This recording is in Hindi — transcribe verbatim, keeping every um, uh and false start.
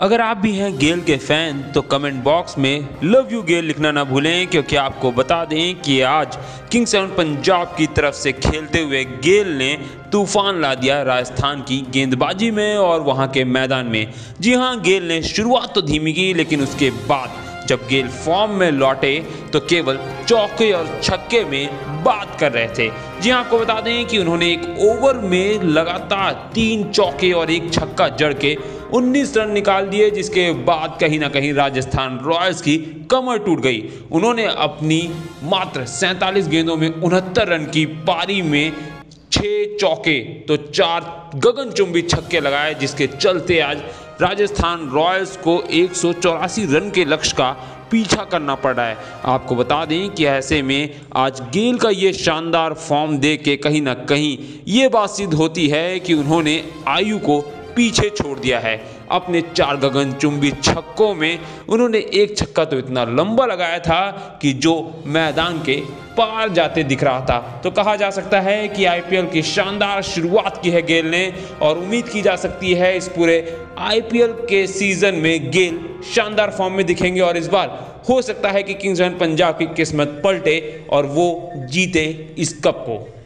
अगर आप भी हैं गेल के फैन तो कमेंट बॉक्स में लव यू गेल लिखना ना भूलें, क्योंकि आपको बता दें कि आज किंग्स इलेवन पंजाब की तरफ से खेलते हुए गेल ने तूफान ला दिया राजस्थान की गेंदबाजी में और वहां के मैदान में। जी हां, गेल ने शुरुआत तो धीमी की, लेकिन उसके बाद जब गेल फॉर्म में लौटे तो केवल चौके और छक्के में बात कर रहे थे। जी हां, आपको बता दें कि उन्होंने एक ओवर में लगातार तीन चौके और एक छक्का जड़ के उन्नीस रन निकाल दिए, जिसके बाद कहीं ना कहीं राजस्थान रॉयल्स की कमर टूट गई। उन्होंने अपनी मात्र सैंतालीस गेंदों में उनहत्तर रन की पारी में छः चौके तो चार गगनचुंबी छक्के लगाए, जिसके चलते आज राजस्थान रॉयल्स को एक सौ चौरासी रन के लक्ष्य का पीछा करना पड़ रहा है। आपको बता दें कि ऐसे में आज गेल का ये शानदार फॉर्म देख के कहीं ना कहीं ये बात सिद्ध होती है कि उन्होंने आयु को पीछे छोड़ दिया है। अपने चार गगनचुंबी छक्कों में उन्होंने एक छक्का तो इतना लंबा लगाया था कि जो मैदान के पार जाते दिख रहा था। तो कहा जा सकता है कि आईपीएल की शानदार शुरुआत की है गेल ने, और उम्मीद की जा सकती है इस पूरे आईपीएल के सीजन में गेल शानदार फॉर्म में दिखेंगे और इस बार हो सकता है कि किंग्स इलेवन पंजाब की किस्मत पलटे और वो जीते इस कप को।